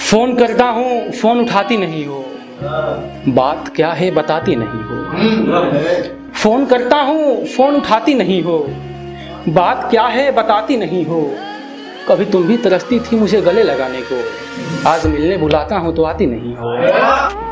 Phone करता हूँ phone उठाती नहीं हो, बात क्या है बताती नहीं हो। फोन करता हूँ फोन उठाती नहीं हो, बात क्या है बताती नहीं हो। कभी तुम भी तरसती थी मुझे गले लगाने को, आज मिलने बुलाता हूँ तो आती नहीं हो।